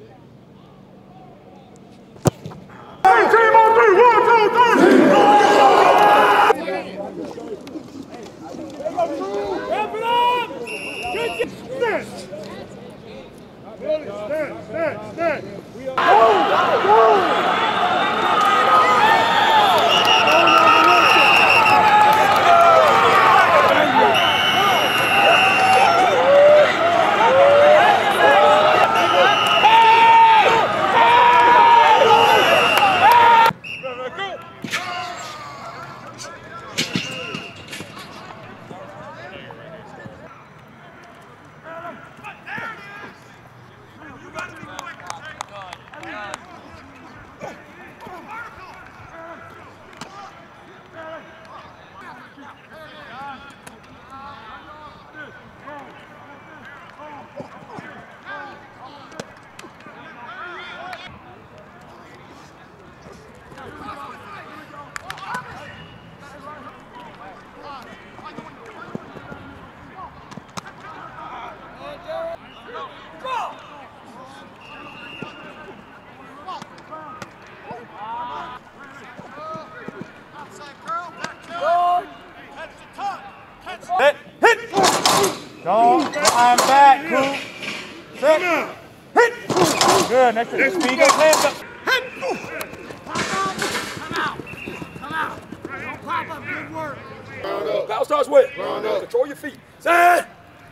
Hit! Don't, I'm back, cool. Set. Hit! Good, next to the speed, go hands up. Hit! Come out. Don't pop up, good work. Power starts with. Control your feet. Set!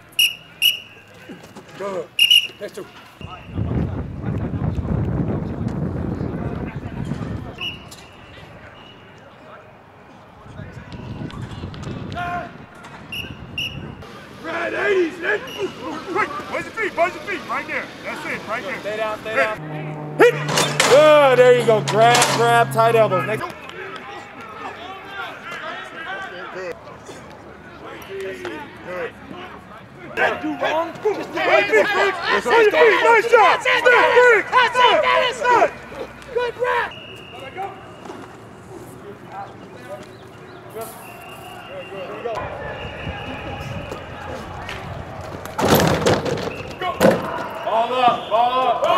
Good. Next two. Right, 80s, quick, where's your feet, right there. That's it, right there. Stay down, stay down. Hit! Good, there you go. Grab, tight elbows. Next. That do wrong. Right feet, Briggs. On your feet, nice shot. Step, Briggs. Step. Good rep. Ball up.